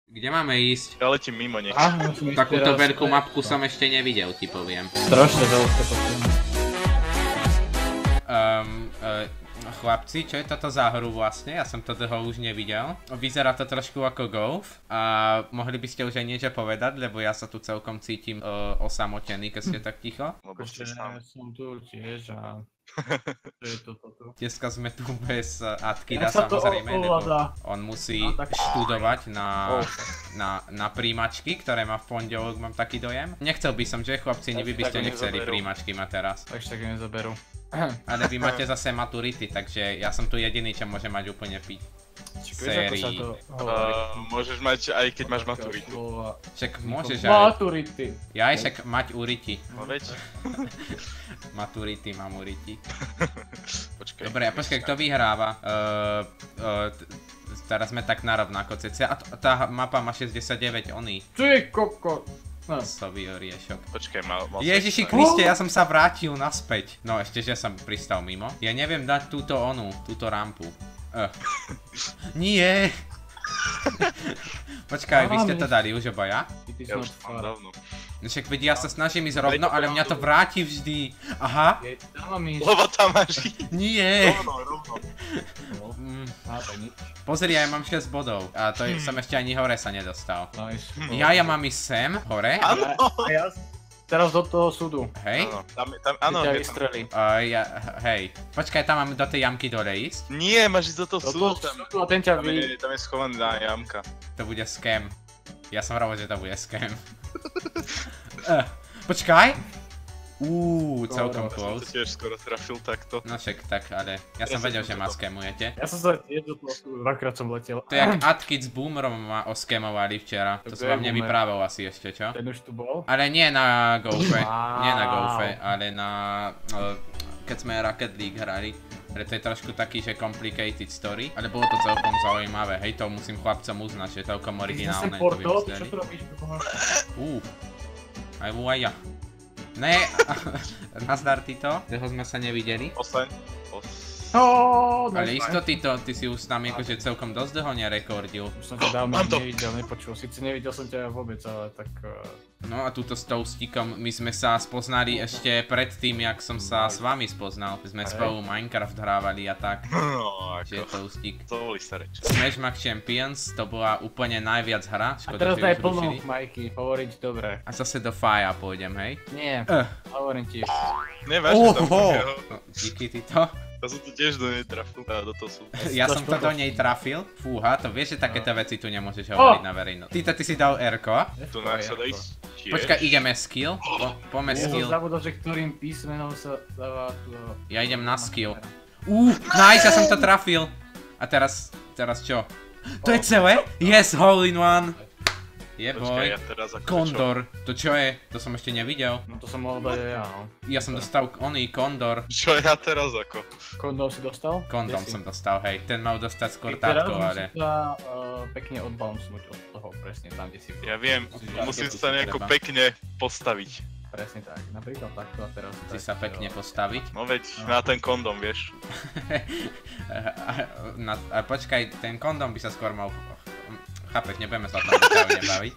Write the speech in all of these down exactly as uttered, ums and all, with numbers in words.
Kde máme ísť? Ja letím mimo nech. Takúto veľkú mapku som ešte nevidel, ti poviem. Strašne veľké potom. Um, uh, chlapci, čo je toto za hru vlastne? Ja som to dlho už nevidel. Vyzerá to trošku ako Golf a mohli by ste už aj niečo povedať, lebo ja sa tu celkom cítim uh, osamotený, keď ste tak ticho. Lebo ste sám. Som tu tiež a... Čo je to toto? Dneska sme tu bez Atkida samozrejme, lebo on musí študovať na, na, na príjmačky, ktoré má v pondelok, mám taký dojem. Nechcel by som, že chlapci, vy by ste nechceli príjmačky mať teraz. Takže tak nezoberú. Ale vy máte zase maturity, takže ja som tu jediný, čo môže mať úplne piť. Sérii. Uh, môžeš mať aj keď máš maturitu. Však môžeš aj... Maturity. Ja aj však mať uriti. No veď. Maturity, mám uriti. Počkaj. Dobre, a počkaj, kto vyhráva? Uh, uh, teraz sme tak narovnako cca. A tá mapa má šesťdesiatdeväť oný. Ty koko. No. Sovi oriešok. Počkaj, mal... mal Ježiši Kriste, ja som sa vrátil naspäť. No ešte, že som pristal mimo. Ja neviem dať túto onu, túto rampu. Uh. Nie. Počkaj, vy ste to dali už obaja? Ja už mám dávno. No však veď ja sa snažím ísť rovno, ale mňa to vráti vždy. Aha. Lebo tam máš ísť. Nie. Rovno, rovno. Pozri, ja mám šesť bodov. A to som ešte ani hore sa nedostal. Ja, ja mám ísť sem, hore? Áno. Teraz do toho súdu. Hej? Áno, tam, tam, áno. Ťa vystrelí. Uh, ja, hej. Počkaj, tam mám do tej jamky dole ísť? Nie, máš ísť do toho Do súdu. toho súdu a ten ťa Tam vy... je, tam je schovaná jamka. To bude scam. Ja som hovoril, že to bude scam. uh, počkaj! Uuu, celkom Ja som to close. tiež skoro trafil takto. No však tak, ale ja som vedel, že ma scamujete. Ja som sa tiež do toho súdu, dvakrát som letel. To je jak Atkid s Boomerom ma oscamovali včera. To som vám nevyprával asi ešte, čo? Ten už tu bol? Ale nie na Golfe, nie na Golfe, ale na... keď sme Rocket League hrali. Ale to je trošku taký, že complicated story, ale bolo to celkom zaujímavé, hej, to musím chlapcom uznať, že je celkom originálne to vymysleli. Čo tu robíš? Uuu, aj vu aj ja. Ne, nazdar Tito, toho sme sa nevideli. Ostaň. Oh, ale isto Tito, ty si už tam akože celkom dosť dlho nerekordil. Už som ťa dávno nevidel, nepočul, síce nevidel som ťa vôbec, ale tak... No a túto s Toastíkom, my sme sa spoznali ešte pred tým, jak som sa s vami spoznal. My sme spolu Minecraft hrávali a tak. No, že Toastík. To boli staré časy. Smash Max Champions, to bola úplne najviac hra. A teraz daj plnú, Majky, hovoriť dobre. A zase do Faja pôjdem, hej? Nie, hovorím ti. Nevážne tam. No, díky Tito. Ja som to tiež do nej trafil, do toho sú. Ja som to do nej trafil? Fúha, to vieš, že takéto veci tu nemôžeš hovoriť na verejnosť. Tito, ty si dal R-ko? Tu na sa daj tiež. Počkaj, ideme skill? Poďme skill. Ja som zabudol, že ktorým písmenom sa dáva tu... Ja idem na skill. Uuu, nice, ja som to trafil. A teraz, teraz čo? To je celé? Yes, hole in one. Je boj. Kondor. To čo je? To som ešte nevidel. No to som mohol dať aj ja, no. Ja som dostal oný Kondor. Čo ja teraz ako? Kondom si dostal? Kondom som dostal, hej. Ten mal dostať skôr tátko, ale... Teraz musím sa pekne odbouncnúť od toho, presne tam, kde si... Ja viem, musím sa nejako pekne postaviť. Presne tak, napríklad takto a teraz... Chci sa pekne postaviť. No veď, na ten kondom, vieš. A počkaj, ten kondom by sa skôr mal... Chápeš, nebudeme sa o tom detailne baviť.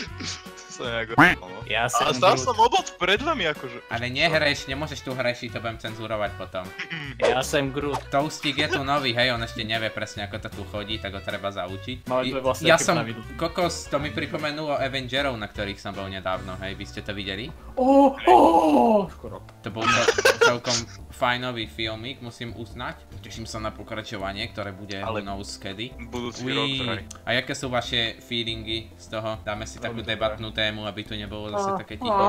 Ja som Ale stal som obod pred vami akože. Ale nehreš, nemôžeš tu hrešiť, to budem cenzurovať potom. Ja som Groot. Toastík je tu nový, hej, on ešte nevie presne ako to tu chodí, tak ho treba zaučiť. Vlastne ja som, kokos, to mi pripomenulo Avengerov, na ktorých som bol nedávno, hej, vy ste to videli? Oh, oh, skoro. To bol celkom fajnový filmík, musím uznať. Teším sa na pokračovanie, ktoré bude who knows kedy. Budúci rok. A jaké sú vaše feelingy z toho? Dáme si takú debatnú tému, aby tu nebolo zase také ticho.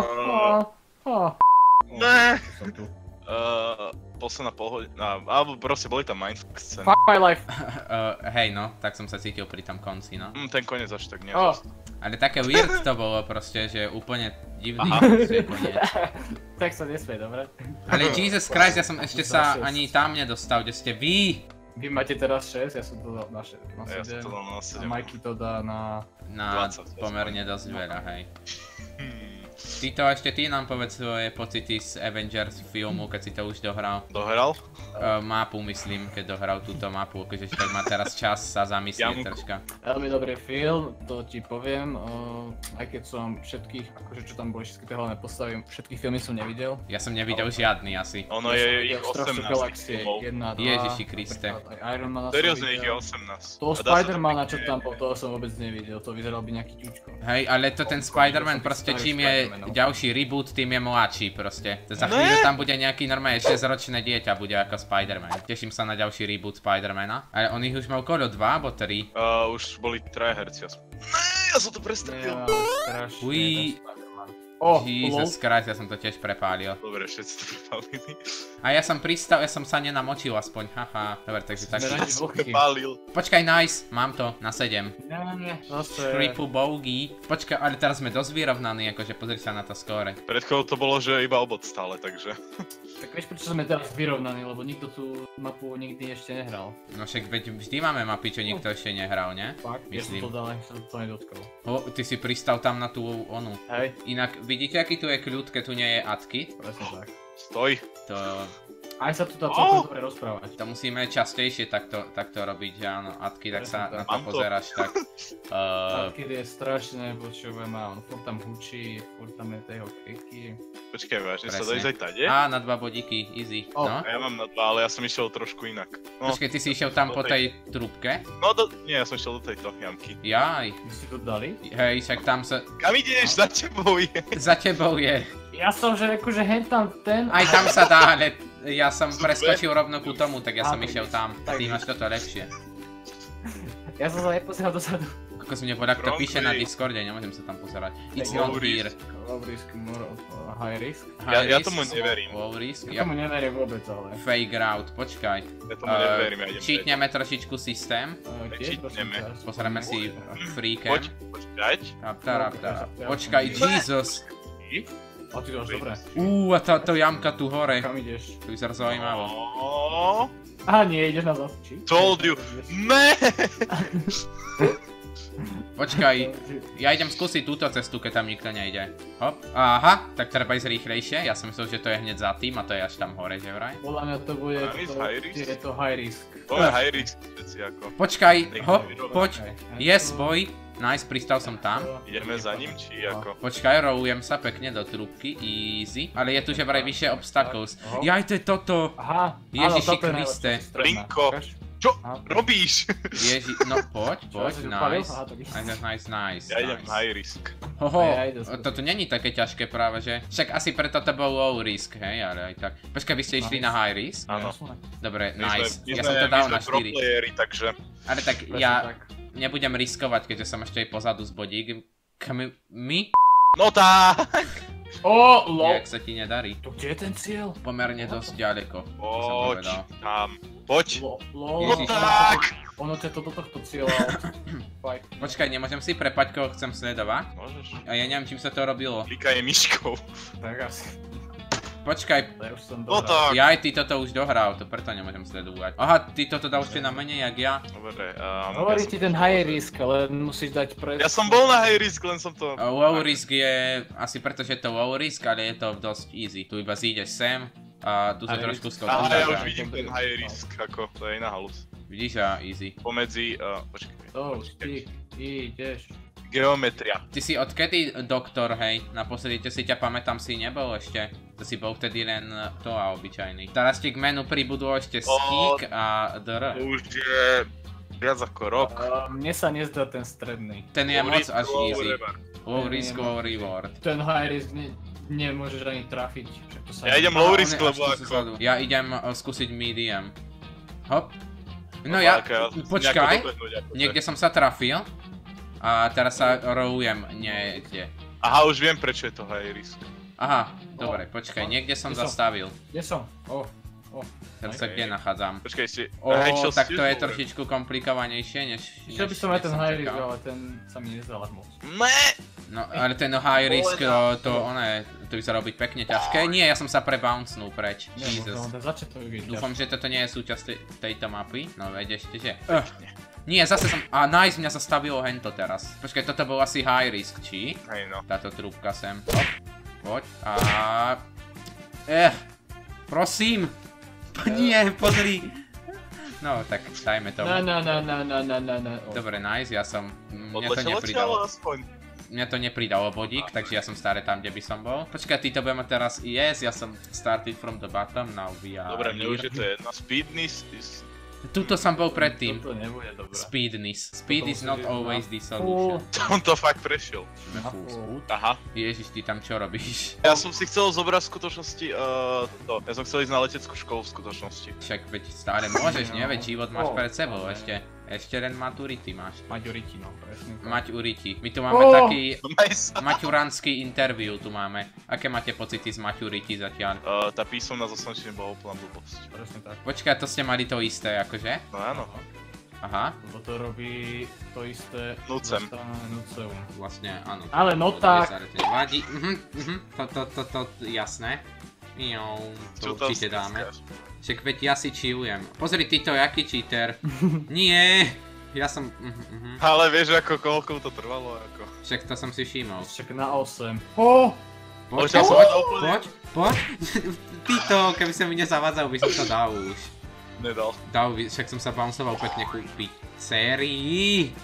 Ne. Posledná polhodina, alebo proste boli tam mindfuck scény. Fuck my life. Hej no, tak som sa cítil pri tom konci, no. Ten koniec až tak nie. Ale také weird to bolo proste, že úplne divný koniec. Tak sa nesmie, dobre? Ale Jesus Christ, ja som ešte sa ani tam nedostal, kde ste vy. Vy máte teraz šesť, ja som to dal na sedem. Ja som to dal na sedem. A Majky to dá na... Na pomerne dosť veľa, hej. Ty to ešte ty nám povedz svoje pocity z Avengers filmu, keď si to už dohral. Dohral? Uh, mapu myslím, keď dohral túto mapu, keďže tak má teraz čas sa zamyslieť troška. Veľmi dobrý film, to ti poviem, uh, aj keď som všetkých, akože čo tam boli všetky tie hlavné postavy, všetky filmy som nevidel. Ja som nevidel ale... žiadny asi. Ono je ich osemnásť filmov. Ježiši Kriste. Seriózne ich je osemnásť. Toho Spidermana, čo tam bol, toho som vôbec nevidel, to vyzeral by nejaký ťučko. Hej, ale to ten Spider-Man proste čím je ďalší reboot, tým je mladší proste. Za chvíľu tam bude nejaký normálne šesťročné dieťa bude ako Spider-Man. Teším sa na ďalší reboot Spider-Mana. Ale on ich už mal okolo dva, alebo tri? Uh, už boli traja herci. Ne, ja som to prestrelil. Uj. Oh, Jesus Christ, ja som to tiež prepálil. Dobre, všetci to prepálili. A ja som pristal, ja som sa nenamočil aspoň, haha. Dobre, takže tak. Ja som prepálil. Počkaj, nice, mám to na sedem. Nie, nie, zase. Triple bogey. Počkaj, ale teraz sme dosť vyrovnaní, akože pozri sa na to skóre. Pred chvíľou to bolo, že iba obod stále, takže. Tak vieš, prečo sme teraz vyrovnaní, lebo nikto tú mapu nikdy ešte nehral. No však veď vždy máme mapy, čo nikto ešte nehral, ne? Fakt, ja som to dal, som to nedotkol. O, ty si pristal tam na tú onu. Hej. Inak, vidíte, aký tu je kľud, keď tu nie je AdKit? Presne tak. Stoj. To... Aj sa tu dá celkom dobre rozprávať. To musíme častejšie takto, takto robiť, že áno, AdKit, tak sa na to pozeráš, tak... Uh... AdKit je strašné, počujem, a on furt tam hučí, furt tam je tej kriky. Počkaj, vážne sa dá ísť aj tade? Á, na dva bodíky, easy, oh. no. Ja mám na dva, ale ja som išiel trošku inak. No. Počkej, ty si išiel tam po tej trúbke? No, do... nie, ja som išiel do tejto jamky. Jaj. My si to dali? Hej, však tam sa... Kam ideš? Za tebou je. Za tebou je. Ja som, že akože hen tam ten... Aj tam sa dá, ale ja som preskočil rovno ku tomu, tak ja som išiel tam. Ty máš toto lepšie. Ja som sa nepozeral dozadu. Ako si mne povedal, kto píše na Discorde, nemôžem sa tam pozerať. It's not here. Low risk, more high risk? Ja, ja tomu neverím. Low risk? Ja tomu neverím vôbec, ale... Fake route, počkaj. Ja tomu neverím, ja idem. Cheatneme trošičku systém. Cheatneme. Pozrieme si freecam. Poď, počkať. Rapta, rapta. Počkaj, Jesus. A ty dáš dobre. Uuu, a táto jamka tu hore. Kam ideš? To vyzerá zaujímavo. Aha, nie, ideš nazad. Told you. Ne! Počkaj, ja idem skúsiť túto cestu, keď tam nikto nejde. Hop, aha, tak treba ísť rýchlejšie. Ja som myslel, že to je hneď za tým a to je až tam hore, že vraj? Podľa mňa to bude, je to high risk. To je high risk, veci ako. Počkaj, hop, poď. Yes, boy. Nice, pristal som tam. Ideme za ním, či ako? Počkaj, rollujem sa pekne do trúbky, easy. Ale je tu že vraj vyššie obstacles. Jaj, to je toto. Aha, Ježiši Kriste. Linko. Čo robíš? Ježi, no poď, poď, nice. Nice, nice, nice. Ja idem high risk. Hoho, toto není také ťažké práve, že? Však asi preto to bol low risk, hej, ale aj tak. Počkaj, vy ste išli na high risk? Áno. Dobre, nice. Ja som to dal na štyri. takže... Ale tak ja nebudem riskovať, keďže som ešte aj pozadu z bodík. My? No tak! Ó, low. Jak sa ti nedarí. To kde je ten cieľ? Pomerne dosť ďaleko. Poď tam. Poď. No tak! Ono ťa to do tohto cieľa. Počkaj, nemôžem si prepať, koho chcem sledovať? Môžeš. A ja neviem, čím sa to robilo. Klikaj myškou. Tak asi. Počkaj. No tak. Ja aj ty toto už dohral, to preto nemôžem sledovať. Aha, ty toto dal ešte na menej, jak ja. Dobre, hovorí ti ten high risk, ale musíš dať pre... Ja som bol na high risk, len som to... Low risk je asi preto, že je to low risk, ale je to dosť easy. Tu iba zídeš sem a tu sa trošku skočíš. Aha, ja už vidím ten high risk, ako to je iná halus. Vidíš a easy. Pomedzi, počkaj. To, ty, ideš. Geometria. Ty si odkedy doktor, hej? Naposledy si ťa pamätám, si nebol ešte. To si bol vtedy len to a obyčajný. Teraz ti k menu pribudlo ešte skík a dr. Už je viac ako rok. Mne sa nezdá ten stredný. Ten je moc až easy. Low risk, low reward. Ten high risk nemôžeš ani trafiť. Ja idem low risk, lebo ako... Ja idem skúsiť medium. Hop. No ja, počkaj. Niekde som sa trafil. A teraz sa rollujem niekde. Aha, už viem, prečo je to high risk. Aha, dobre, počkaj, niekde som zastavil. Kde som? Oh, oh. Teraz sa kde nachádzam? Počkaj si... O, tak to je trošičku komplikovanejšie, než... Išiel by som aj ten high risk, ale ten sa mi nezdal moc. Ne! No, ale ten high risk, to ono, to by sa robiť pekne ťažké. Nie, ja som sa prebouncnul preč. Jesus. Dúfam, že toto nie je súčasť tejto mapy. No, veď ešte, že... Nie, zase som... A nice, mňa zastavilo hento teraz. Počkaj, toto bol asi high risk, či? Hej no. Táto trúbka sem. Hop, poď. A... Eh, prosím. Nie, pozri. No, tak dajme tomu. No, no, no, no, no, no, no, no. Dobre, nice, ja som... Mňa to Odletelo nepridalo. aspoň. Mňa to nepridalo bodík, takže ja som stále tam, kde by som bol. Počkaj, ty to budeme teraz... Yes, ja som started from the bottom, now we are Dobre, mne už here. je to jedno. Speedness is... Tuto som bol predtým. Toto nebude dobré. Speedness. Speed Toto is not musíš ísť always na the solution. On to fakt prešiel. Na full. Aha. Ježiš, ty tam čo robíš? Ja som si chcel zobrať v skutočnosti, uh, to. Ja som chcel ísť na leteckú školu v skutočnosti. Však veď stále môžeš, nie? Veď život máš Oh, pred sebou, ale- ešte. Ešte len maturity máš. Maďuriti, no, presne. tak. Maťuriti. My tu máme Oh! taký Nice. maťuranský interview tu máme. Aké máte pocity z maťurity zatiaľ? Uh, tá písomná zaslnečne bola úplná blbosť. Presne tak. Počkaj, to ste mali to isté, akože? No áno. Aha, Lebo to robí to isté... Nucem. zastavené Nuceum. vlastne áno. Ale no To tak. dve sa to nevadí. Mhm, mhm, to, to, to, to, jasné. Jo, to Čo tam určite dáme. stiskáš? Však veď ja si chillujem. Pozri ty to, jaký cheater. Nie, ja som... mhm, mhm. Ale vieš ako koľko to trvalo ako. Však to som si všimol. Čak na osem. Oh! Poď, Počkaj, poď, som to úplne- poď, poď. Ty to, keby som mi nezavádzal, by som to dal už. Nedal. Dal by, však som sa bouncoval pekne kúpiť. Sérii.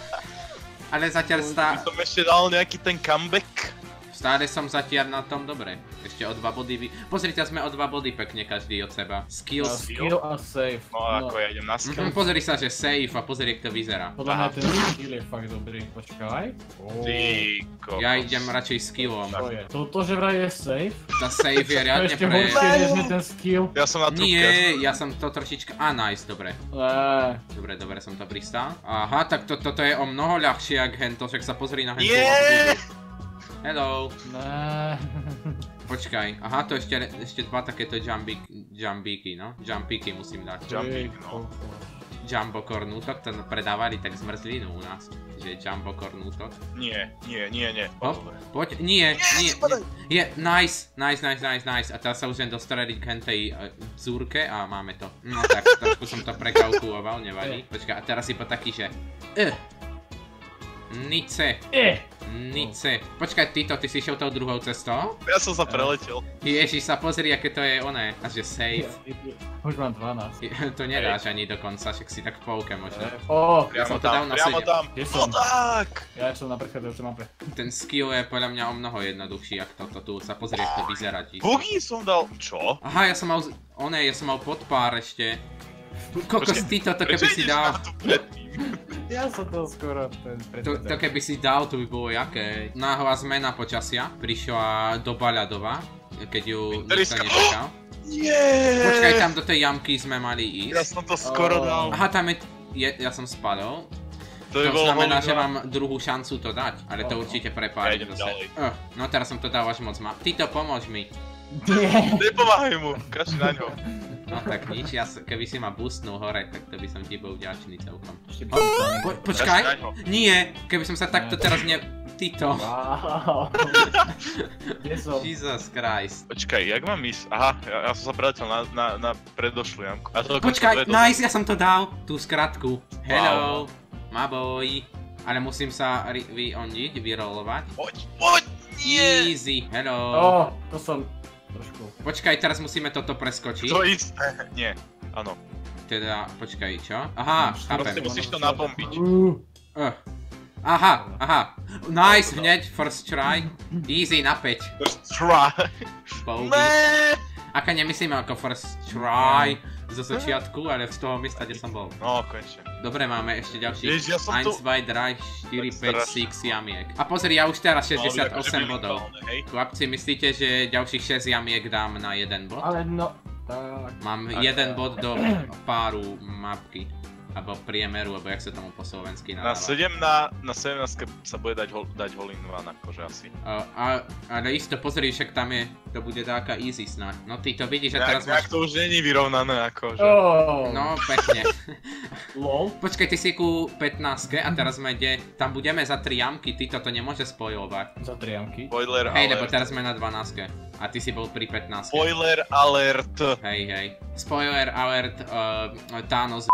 Ale zatiaľ stá... By som ešte dal nejaký ten comeback. Stále som zatiaľ na tom dobre. Ešte o dva body vy... Pozrite, sme o dva body pekne každý od seba. Na Skills. skill a save. No ako ja idem na skill. Mhm, pozri sa, že save a pozri, jak to vyzerá. Podľa mňa Aha. ten skill je fakt dobrý. Počkaj. Oh. Ty kokos. Ja idem radšej skillom. To je. Toto, že vraj je save? Tá save je To riadne ešte pre... horšie, než je ten skill. Ja som na trúbke. Nie, ja som to trošička... Á, nice, dobre. Eee. Dobre, dobre som to pristal. Aha, tak to, toto je o mnoho ľahšie, jak hento, však sa pozri na hento. Nie! Hello. Ne. Počkaj, aha, to ešte, ešte dva takéto jumbík, jumbíky, no? Jumpíky musím dať. Jumping, no. Jumbo kornútok, to predávali tak zmrzlinu u nás. Že jumbo kornútok. Nie, nie, nie, nie. Hop, Dobre. poď, nie, nie, spadaj. nie, je, nice, nice, nice, nice, nice. A teraz sa už len dostreliť k hentej uh, vzúrke a máme to. No tak, trošku som to prekalkuloval, nevadí. Počkaj, a teraz iba taký, že... Uh, Nice. Eh. Nice. Počkaj, Tito, ty si šiel tou druhou cestou? Ja som sa preletel. Ježiš sa pozri, aké to je oné. A že safe. Už mám dvanásť. Je- To nedáš ani dokonca, však si tak v polke možno. Oh, Ja som Priamo to dal tam, na priamo sedem. tam. Kde No som? tak! ja som na predchádzajúcej mape. Ten skill je podľa mňa o mnoho jednoduchší, ako toto tu. Sa pozri, jak to vyzerá ti. Bugy som dal. Čo? Aha, ja som mal... z- Oné, ja som mal podpár ešte. Kokos, Počkaj, Tito, to Prečo keby si ideš dal... na to predtým? Ja som to skoro ten To, to keby si dal, to by bolo jaké. Náhla zmena počasia. Prišla doba ľadová, keď ju nikto Interistka. nečakal. Nie! Počkaj, tam do tej jamky sme mali Ja ísť. som to skoro Oh. dal. Aha, tam je... je ja som spadol. To by To bolo znamená, hole že dva. mám druhú šancu to dať, ale to Oh. určite Ja prepálim idem zase. ďalej. Uh, no teraz som to dal až moc ma... Tito, pomôž mi. Nie. Nepomáhaj mu, kaši na ňo. No tak nič, ja, s- keby si ma boostnul hore, tak to by som ti bol vďačný celkom. Ešte Po, by po, som počkaj, Kaši na ňo. nie, keby som sa takto teraz ne... Tito. Wow. Kde som? Jesus Christ. Počkaj, jak mám ísť? Aha, ja, ja som sa preletel na, na, na predošlú jamku. A to dokonca Počkaj, dve do- nice, ja som to dal, tú skratku. Hello, my boy. Ale musím sa ri- vyondiť, vyrolovať. Poď, poď! Nie! Easy, hello. Oh, to som trošku. Počkaj, teraz musíme toto preskočiť. To isté. Nie, áno. Teda, počkaj, čo? Aha, Proste chápem. Proste musíš to nabombiť. Uh, Uh. Aha, aha. Nice, hneď, first try. Easy na päť. First try. Bogey. Ne! Aká nemyslíme ako first try zo začiatku, ale z toho miesta, kde som bol. No, konečne. Dobre, máme ešte ďalších Ježiš, ja som tu- jeden, dva, tri, štyri, Tak päť, strašne. šesť jamiek. A pozri, ja už teraz No, šesťdesiatosem akože bodov. minimálne, hej. Chlapci, myslíte, že ďalších šesť jamiek dám na jeden bod? ale no. Tak. Mám Tak. jeden bod do páru mapky. Alebo priemeru, alebo jak sa tomu po slovensky Na nadáva. sedem na, na sedemnástke sa bude dať, hol, dať hole in one, akože asi. Uh, a, ale isto pozri, však tam je, to bude taká easy snáď. No ty to vidíš, že Nejak, teraz nejak máš... to už není vyrovnané, akože. Oh. No, pekne. Lol. Počkaj, ty si ku pätnástke a teraz sme kde? Tam budeme za tri jamky, ty toto nemôže spojovať. Za triamky. Spoiler Hej, lebo alert. teraz sme na dvanástke. A ty si bol pri pätnástke. Spoiler alert. Hej, hej. Spoiler alert, uh, Thanos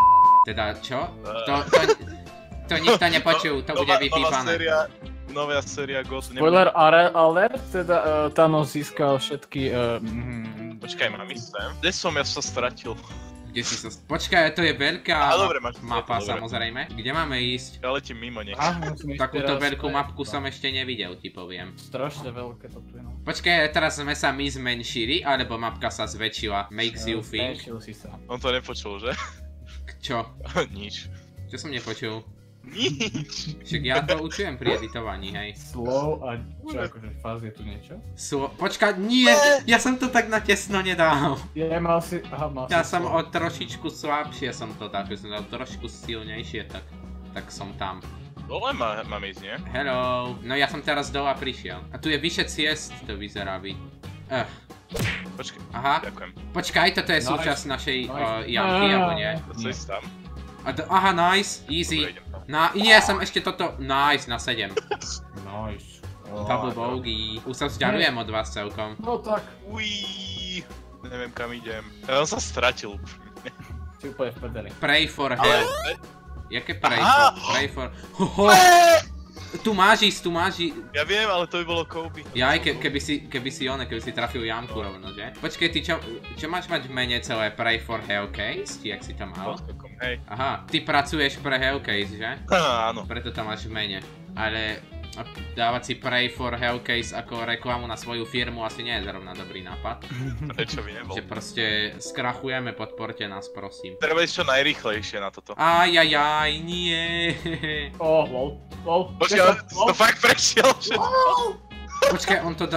Teda čo? To, to, to nikto nepočul, to bude vypípané. Nová séria God. Spoiler alert, teda uh, Thanos získal všetky... Uh, mm, Počkaj, mám ísť sem? Kde som? Ja sa stratil. Kde si sa... Počkaj, to je veľká Á, dobre, máš mapa dobre. Samozrejme. Kde máme ísť? Ja letím mimo nech. Takúto veľkú mapku som ešte nevidel, ti poviem. Strašne veľké to tu je, no. Počkaj, teraz sme sa my zmenšili, alebo mapka sa zväčšila? Makes you think? Zmenšil si sa. On to nepočul, že? Čo? Nič. Čo som nepočul? Nič. Však ja to učujem pri editovaní, hej. Slow a čo, akože fáz je tu niečo? Slo... Počkaj, nie! Ja som to tak natesno nedal. Ja mal si... Aha, mal Ja si som slow. o trošičku slabšie som to tak, že som dal trošku silnejšie, tak... Tak som tam. Dole má, mám ísť, nie? Hello. No ja som teraz dole prišiel. A tu je vyše ciest, to vyzerá by. Eh. Počkaj. Aha. Ďakujem. Počkaj, toto je Nice. súčasť našej Nice. uh, jamky, alebo nie? Co ísť tam? A to, aha, nice, easy. Dobre, idem tam. Na, nie, som ešte toto, nice, na sedem. Nice. Double bogey. Už sa vzdialujem od vás celkom. No tak, Uííí. Neviem kam idem. Ja som sa stratil. si úplne v pedeli. Pray for Ale... help. Jaké pray Aha! for? Pray for... Hoho! Tu máš ísť, tu máš ísť. Ja viem, ale to by bolo Kobe. Jaj, ke, keby si, keby si one, keby si trafil jamku rovno, že? Počkej, ty čo, čo máš mať v mene celé Pray for Hellcase? Či jak si to mal? Odskokom, hej. Aha, ty pracuješ pre Hellcase, že? Áno. Preto to máš v mene. Ale dávať si Pray for Hellcase ako reklamu na svoju firmu asi nie je zrovna dobrý nápad. Prečo by nebol? Že proste skrachujeme, podporte nás, prosím. Treba ísť čo najrýchlejšie na toto. Ajajaj, nie. Oh, lol, lol. Počkaj, ale to fakt prešiel všetko. Počkaj, on to da...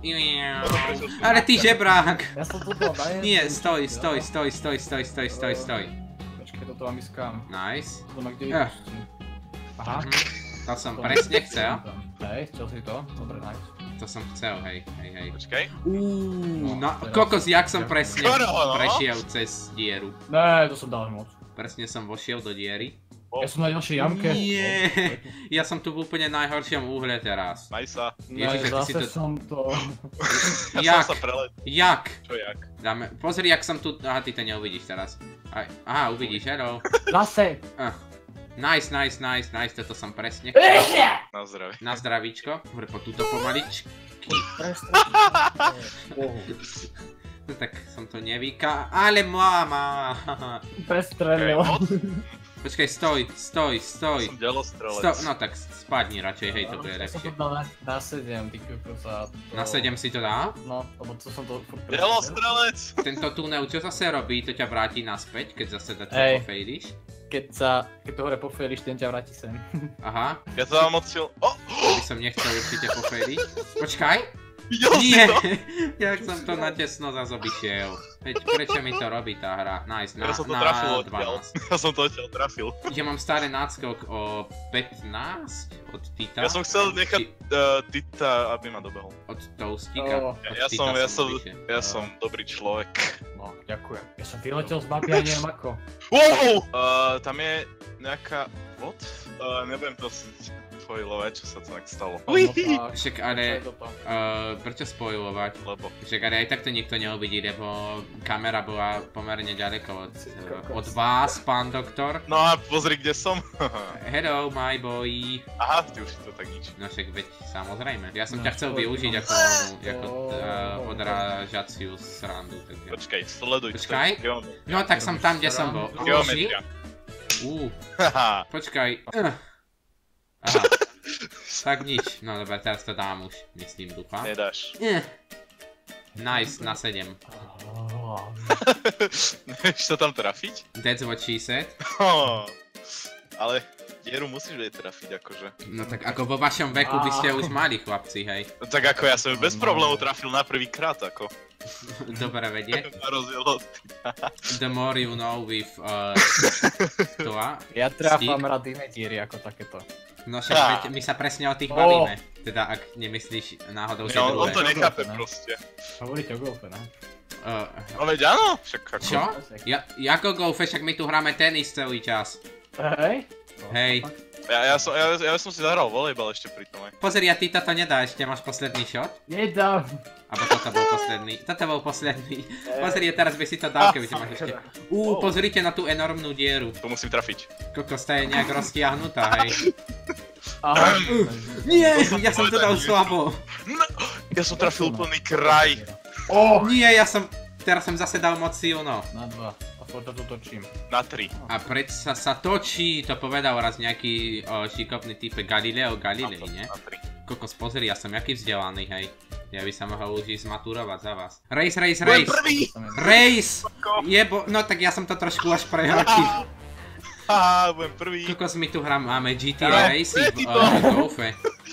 Ale ty žebrák. Ja som tu bol na Nie, stoj, stoj, stoj, stoj, stoj, stoj, stoj, stoj. Počkaj, toto mám ísť kam. Nice. To ma kde Eh. vypustí. Aha. Mhm. To som presne chcel. Hej, chcel si to? Dobre, nice. To som chcel, hej, hej, hej. Počkaj. Uuu, No, no, teraz- kokos, jak som presne Skoro, no. prešiel cez dieru. Ne, to som dal moc. Presne som vošiel do diery. Ja som na ďalšej jamke. Nie, ja som tu v úplne najhoršom úhle teraz. Majsa. Ne, Ježiš, ak si zase to- som to... Ja Jak? som sa preletel. Jak? Čo jak? Dáme, pozri, jak som tu, aha, ty to neuvidíš teraz. Aj, aha, uvidíš, hello. Zase! Ah. Nice, nice, nice, nice, toto som presne. Na zdravie. Na zdravíčko, dobre, po túto pomaličky. No tak som to nevíka, ale mama. Prestrelil. Počkaj, stoj, stoj, stoj. Som delostrelec. Stop, no tak spadni radšej, hej, to bude Ja som lepšie. to dal na, na sedem, ty kokos a to... Na sedem si to dá? No, lebo to som to furt Delostrelec! Tento tunel čo zase robí? To ťa vráti naspäť, keď zase to Hej. pofejlíš? Keď sa, keď to hore pofejliš, ten ťa vráti sem. Aha, Ja to mám moc sil... O! to by som nechcel určite pofejliť. Počkaj! Videl si Nie! to? Jak som to natesno zase obišiel. Veď prečo mi to robí tá hra? Nice, na, Ja som to na trafil odtiaľ. dvanásť. Ja som to odtiaľ trafil. Ja mám starý náskok o pätnásť od Tita. Ja som chcel nechať uh, Tita, aby ma dobehol. Od Toastika. Oh, Od Ja Tita som, ja som, vyššie. ja som dobrý človek. no, ďakujem. Ja som vyletel z mapy a neviem ako. Wow! Uh, tam je nejaká... What? Uh, nebudem prosiť spoilovať, čo sa to tak stalo. No, tak, Však čo ale, je toto? uh, prečo spoilovať? Lebo... Však ale aj tak to nikto neuvidí, lebo kamera bola pomerne ďaleko od, uh, od vás, pán doktor. No a pozri, kde som. Hello, my boy. Aha, ty už si to tak nič. No však veď, samozrejme. Ja som No, ťa chcel poď, využiť no. ako, ako uh, odrážaciu srandu. Takže. Počkaj, sleduj. Počkaj. Geometria. No tak som tam, kde som bol. Geometria. Ú, Haha. počkaj. Uh. Aha. Tak nič. No dobre, teraz to dám už, myslím, dúfam. Nedáš. Eh. Nice, na sedem. Oh, Nevieš sa tam trafiť? That's what she said. Oh. Ale dieru musíš vedieť trafiť, akože. No tak ako vo vašom veku by ste už mali, chlapci, hej. No, tak ako ja som ju bez problémov trafil na prvý krát, ako. Dobre vedieť. Na rozdiel od... The more you know with uh, to a? ja tráfam rád iné díry ako takéto. No však veď my sa presne o tých Oh. bavíme. Teda ak nemyslíš náhodou, že No, on to druhé. nechápe Ne. proste. Hovoríte o golfe, ne? Uh, No veď áno, však ako. čo? Ja, ako golfe, však my tu hráme tenis celý čas. Hej? Hej. Ja, ja, som, ja, ja som si zahral volejbal ešte pri tom aj. Pozri, a ty toto nedá ešte, máš posledný shot? Nedám. Abo toto bol posledný. Toto bol posledný. Pozri, teraz by si to dal, keby si máš ešte. Uú, pozrite na tú enormnú dieru. To musím trafiť. Kokos, tá je nejak roztiahnutá, hej. Aha. Nie, ja som to dal slabo. No, ja som trafil plný kraj. Oh. Nie, ja som... Teraz som zase dal moc silno. Na dva. A potom to točím. Na tri. A predsa sa točí, to povedal raz nejaký o, šikovný type Galileo Galilei, nie? Na tri. Kokos, pozri, ja som jaký vzdelaný, hej. Ja by sa mohol už ísť zmaturovať za vás. Race, race, race! Prvý! Race! Jebo, no tak ja som to trošku až prehlatil. Haha, budem prvý. Kokos, my tu hrám, máme G T A Racy v Golfe.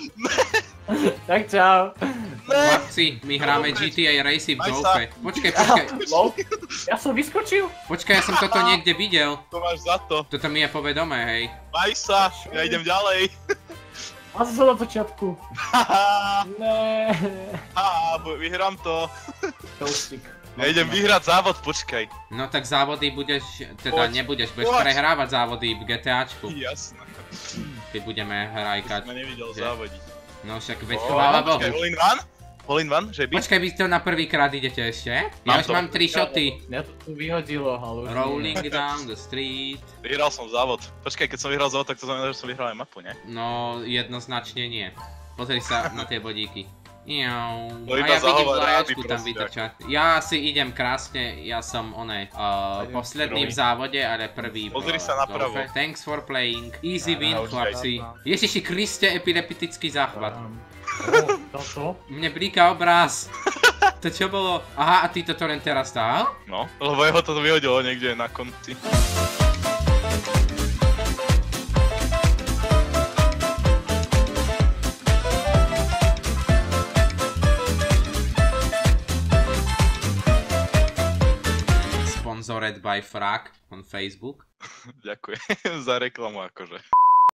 Tak čau. Chlapci, my hráme G T A Racy v Golfe. Počkaj, počkaj. Ja som vyskočil. Počkaj, ja som toto niekde videl. To máš za to. Toto mi je povedomé, hej. Maj sa, ja idem ďalej. A som na začiatku. Haha, Ne. haha, vyhrám to. Toastik. Ja idem vyhrať závod, počkaj. No tak závody budeš, teda Poď, nebudeš, budeš poď. prehrávať závody v GTAčku. Jasné. Keď budeme hrajkať. Som nevidel Že? závodiť. No však veď Ó, chvála počkaj, Bohu. all in one? All in one, že by? Počkaj, vy to na prvýkrát idete ešte? Ja Mám už to. mám tri šoty. Mňa to tu vyhodilo, ale už Rolling down the street. Vyhral som závod. Počkaj, keď som vyhral závod, tak to znamená, že som vyhral aj mapu, ne? No, jednoznačne nie. Pozri sa na tie bodíky. Jau. To A iba ja vidím zahovor vlajačku rády tam proste. vytočať. Ja si idem krásne, ja som oné, uh, Idem posledný v prvý. závode, ale prvý v Pozri uh, sa napravo. golfe. Thanks for playing. Easy Á, win, naozaj. chlapci. Ježiši Kriste, epileptický záchvat. Toto? Mne blíka obraz. To čo bolo? Aha, a ty toto len teraz dal? No, lebo jeho to vyhodilo niekde na konci. Sponsored by Frak on Facebook. Ďakujem za reklamu akože.